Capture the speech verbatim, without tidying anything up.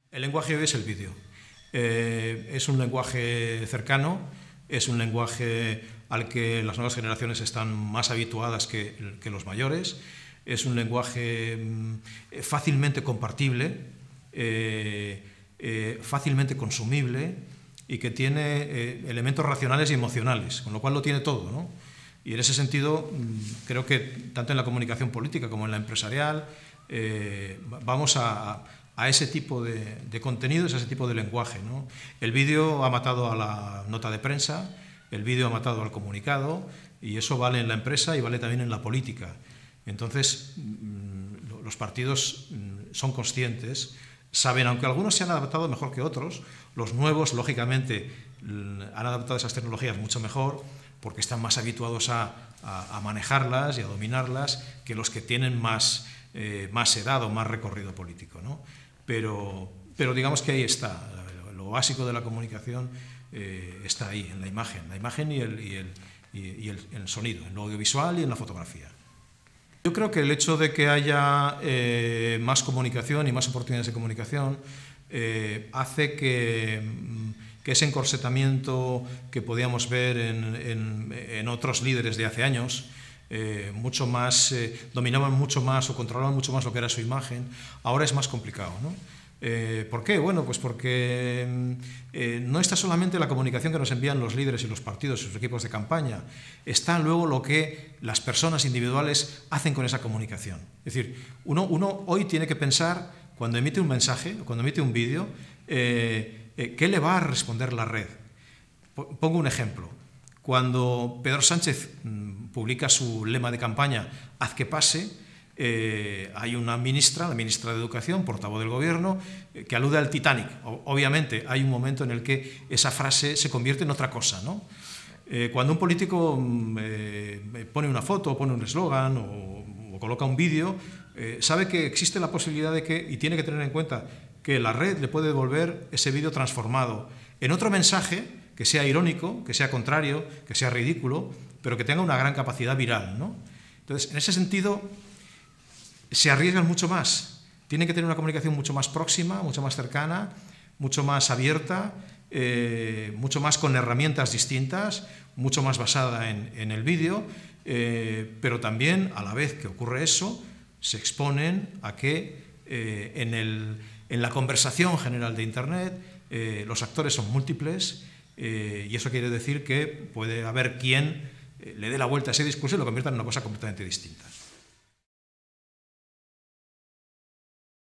El lenguaje hoy es el vídeo. Eh, es un lenguaje cercano, es un lenguaje al que las nuevas generaciones están más habituadas que, que los mayores, es un lenguaje mm, fácilmente compartible, eh, eh, fácilmente consumible y que tiene eh, elementos racionales y emocionales, con lo cual lo tiene todo, ¿no? Y en ese sentido, mm, creo que tanto en la comunicación política como en la empresarial eh, vamos a, a ese tipo de, de contenidos, a ese tipo de lenguaje, ¿no? El vídeo ha matado a la nota de prensa, el vídeo ha matado al comunicado, y eso vale en la empresa y vale también en la política. Entonces, los partidos son conscientes, saben, aunque algunos se han adaptado mejor que otros, los nuevos, lógicamente, han adaptado esas tecnologías mucho mejor porque están más habituados a, a, a manejarlas y a dominarlas que los que tienen más, eh, más edad o más recorrido político, ¿no? Pero, pero digamos que ahí está, lo básico de la comunicación eh, está ahí, en la imagen, la imagen y el, y el, y el, el sonido, en lo audiovisual y en la fotografía. Yo creo que el hecho de que haya eh, más comunicación y más oportunidades de comunicación eh, hace que, que ese encorsetamiento que podíamos ver en, en, en otros líderes de hace años, eh, mucho más, eh, dominaban mucho más o controlaban mucho más lo que era su imagen, ahora es más complicado, ¿no? Eh, ¿Por qué? Bueno, pues porque eh, no está solamente la comunicación que nos envían los líderes y los partidos y sus equipos de campaña, está luego lo que las personas individuales hacen con esa comunicación. Es decir, uno, uno hoy tiene que pensar, cuando emite un mensaje, cuando emite un vídeo, eh, eh, ¿qué le va a responder la red? Pongo un ejemplo. Cuando Pedro Sánchez mmm, publica su lema de campaña, haz que pase, Eh, hay una ministra, la ministra de Educación, portavoz del Gobierno, eh, que alude al Titanic. O, obviamente hay un momento en el que esa frase se convierte en otra cosa, ¿no? Eh, cuando un político eh, pone una foto, pone un eslogan o, o coloca un vídeo, eh, sabe que existe la posibilidad de que, y tiene que tener en cuenta, que la red le puede devolver ese vídeo transformado en otro mensaje que sea irónico, que sea contrario, que sea ridículo, pero que tenga una gran capacidad viral, ¿no? Entonces, en ese sentido, se arriesgan mucho más, tienen que tener una comunicación mucho más próxima, mucho más cercana, mucho más abierta, eh, mucho más con herramientas distintas, mucho más basada en, en el vídeo, eh, pero también, a la vez que ocurre eso, se exponen a que eh, en, el, en la conversación general de Internet eh, los actores son múltiples eh, y eso quiere decir que puede haber quien eh, le dé la vuelta a ese discurso y lo convierta en una cosa completamente distinta.